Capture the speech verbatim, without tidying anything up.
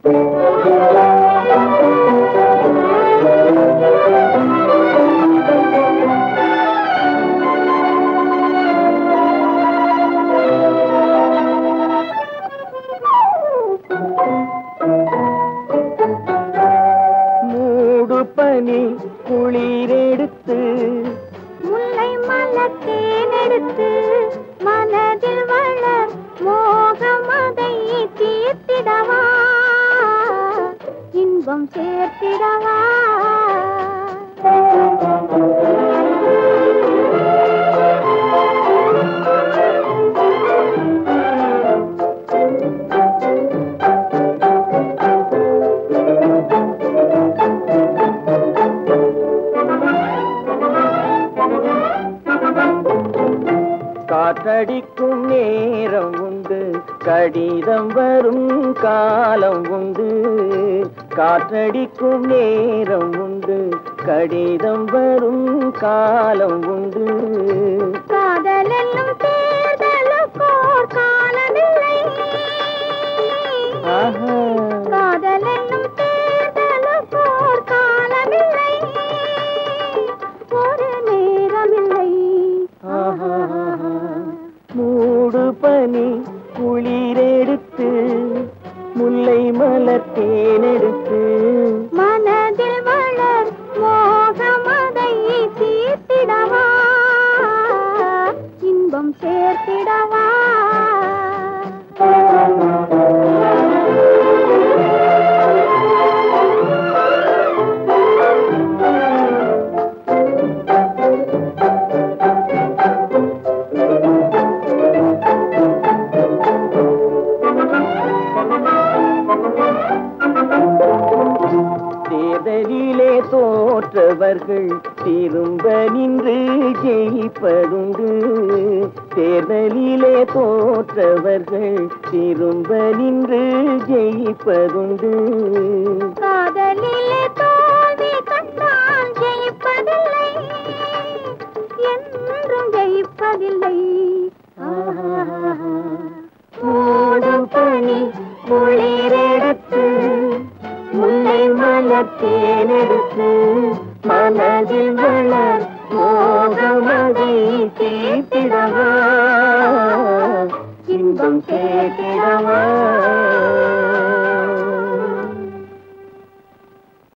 பனி குளிரெடுத்து முல்லை மலத்தேனெடுத்து மனதில் வளர் மோகமதை தீர்த்திடவா இன்பம் சேர்த்திடவா காற்றடிக்கும் நேரம் உண்டு கடிதம் வரும் காலம் உண்டு காற்றடிக்கும் நேரம் உண்டு கடிதம் வரும் காலம் உண்டு காதலென்னும் தேர்தலுக்கோர் காலமில்லை காதலென்னும் தேர்தலுக்கோர் காலமில்லை ஒரு நேரமில்லை மூடு பனி குளிரெடுத்து முல்லை மலர் தேனெடுத்து மனதில் வளர் மோகமதை தீர்த்திடவா இன்பம் சேர்த்திடவா தேர்தலிலே தோற்றவர்கள் திரும்ப நின்று ஜெயிப்பதுண்டு தேர்தலிலே தோற்றவர்கள் திரும்ப நின்று ஜெயிப்பதுண்டு காதலிலே தோல்வி கண்டால் ஜெயிப்பதில்லை என்றும் ஜெயிப்பதில்லை மூடும் பனி குளிரெடுத்து முல்லை மலர் தேனெடுத்து மனதில் வளர் மோகமதை தீர்த்திடவா இன்பம் சேர்த்திடவா